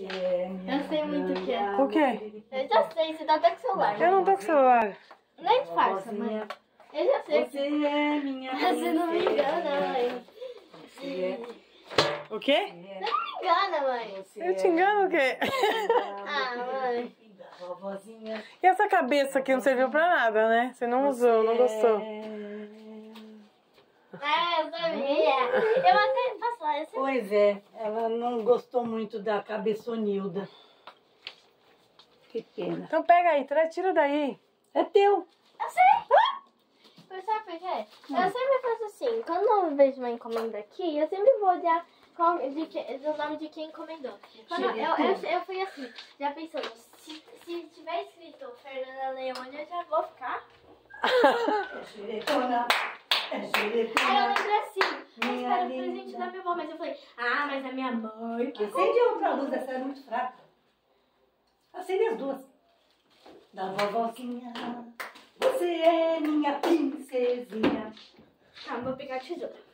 Você é minha Eu sei muito o que é. O quê? Eu já sei, você tá até com o celular. Eu não tô com celular. Nem farsa, mãe. Eu já sei. Você é minha Você não me engana, mãe. O quê? Você não me engana, mãe. Eu te engano o quê? Ah, mãe. Vovozinha. E essa cabeça aqui não serviu pra nada, né? Você não usou, não gostou. É, eu sabia. Eu até posso falar, eu sei. Pois é, ela não gostou muito da cabeçonilda. Que pena. Então pega aí, tira daí. É teu. Eu sei. Mas sabe por quê? Eu sempre faço assim, quando eu vejo uma encomenda aqui, eu sempre vou olhar do nome de quem encomendou. Quando eu fui assim, já pensando, se tiver escrito Fernanda Leone, eu já vou ficar. É xeretona. É Aí eu xeretona. lembrei assim, eu Minha espero o linda. presente da minha avó, mas eu falei, ah, mas a minha mãe. Acende outra luz, essa é muito fraca. Acende as duas. Da vovozinha. Você é minha princesinha. Tá, vou pegar a tesoura.